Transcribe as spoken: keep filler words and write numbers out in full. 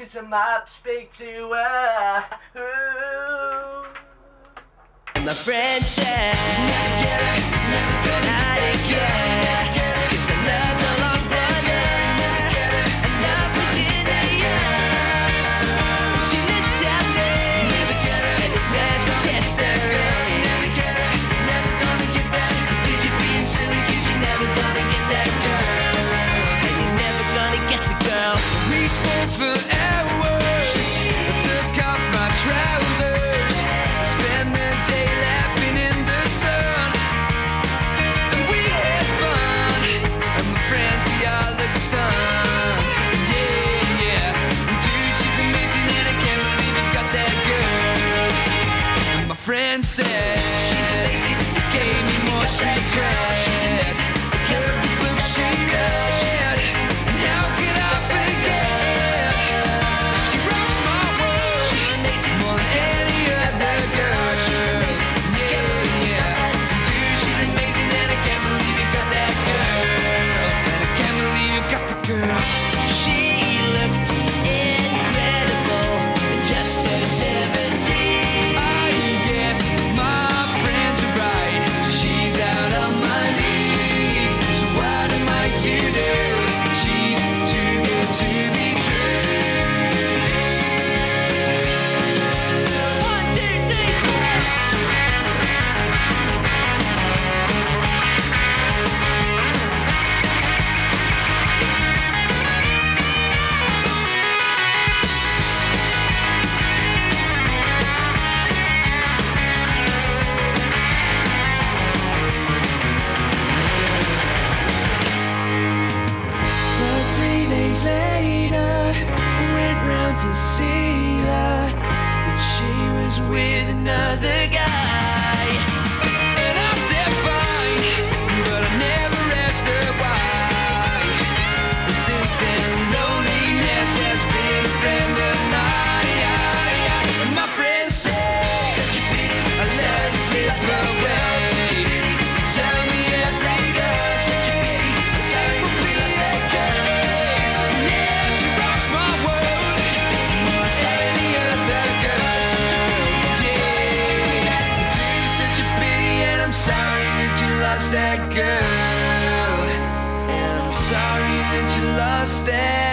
cause I might speak to her. Ooh. My friend said, never get her, never gonna hide again. Cause I love the long brother, and I was in the air. She looked at me, never get her, and it was yesterday. Never get her, never gonna get that. I think you're being silly cause you're never gonna get that girl. And you're never gonna get the girl. We spoke for hours, I took off my trousers, spent the day laughing in the sun, and we had fun, and my friends, they all look stunned. Yeah, yeah, dude, she's amazing and I can't believe I got that girl. And my friend said, she's amazing, it gave me more street cred. I took the book she read, and how could I forget? She rocks my world more than any other girl. Yeah, yeah, dude, she's amazing and I can't believe you got that girl. And I can't believe you got the girl. She looked incredible, just turned seventeen. I guess my friends are right, she's out of my league. So what am I to do? She's too good to be true. One, two, three, four. But three days later, I went round to see her, but she was with another guy. And I said fine, but I never asked her why. And since then, loneliness has been a friend of mine. And my friend said, I let her slip well. Tell me every girl, take a big girl. Yeah, she rocks my world more than any other girl. Yeah, dude, such a pity, and I'm sorry that you lost that girl. And I'm sorry that you lost that